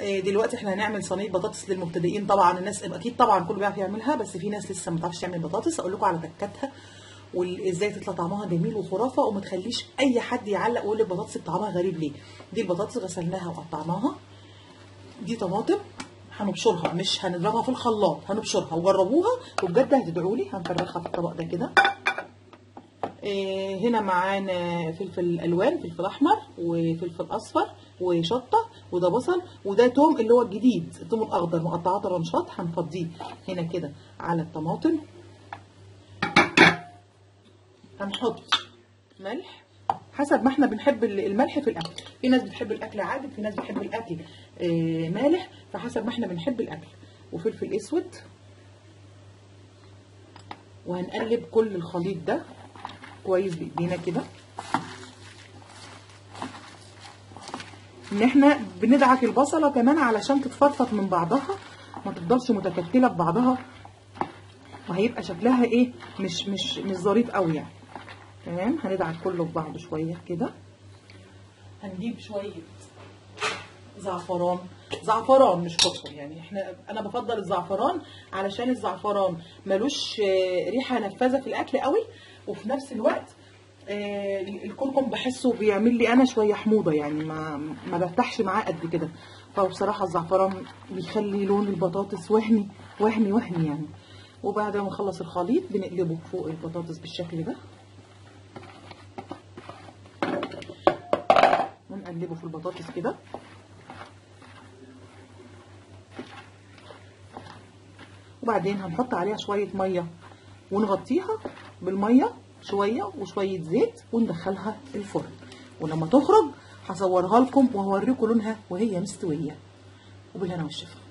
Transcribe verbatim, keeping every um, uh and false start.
دلوقتي احنا هنعمل صينيه بطاطس للمبتدئين. طبعا الناس اكيد طبعا كله بيعرف يعملها، بس في ناس لسه ما بتعرفش تعمل بطاطس. اقول لكم على تكاتها وازاي تطلع طعمها جميل وخرافه، وما تخليش اي حد يعلق ويقول البطاطس طعمها غريب ليه. دي البطاطس غسلناها وقطعناها. دي طماطم هنبشرها، مش هنضربها في الخلاط، هنبشرها وجربوها وبجد هتدعوا لي. هنفرخها في الطبق ده كده. إيه هنا معانا فلفل الوان، فلفل احمر وفلفل اصفر وشطه، وده بصل، وده توم اللي هو الجديد، التوم الاخضر مقطعاه طرنشات. هنفضيه هنا كده على الطماطم. هنحط ملح حسب ما احنا بنحب الملح في الاكل. في ناس بتحب الاكل عادي، في ناس بتحب الاكل إيه مالح، فحسب ما احنا بنحب الاكل. وفلفل اسود. وهنقلب كل الخليط ده كويس بايدينا كده، ان احنا بندعك البصله كمان علشان تتفرفط من بعضها، ما تفضلش متكتله ببعضها، وهيبقى شكلها ايه مش مش مش ظريف قوي يعني. تمام. هندعك كله ببعضه شويه كده. هنجيب شويه زعفران، زعفران مش كركم يعني. احنا انا بفضل الزعفران علشان الزعفران ملوش ريحه نفاذه في الاكل قوي، وفي نفس الوقت آه الكركم بحسه بيعمل لي انا شويه حموضه يعني، ما ما برتاحش معاه قد كده. فبصراحه الزعفران بيخلي لون البطاطس وهمي وهمي وهمي يعني. وبعد ما نخلص الخليط بنقلبه فوق البطاطس بالشكل ده، ونقلبه في البطاطس كده. وبعدين هنحط عليها شويه ميه ونغطيها بالميه شويه وشويه زيت، وندخلها الفرن. ولما تخرج هصورها لكم وهوريكم لونها وهي مستويه. وبالهنا والشفا.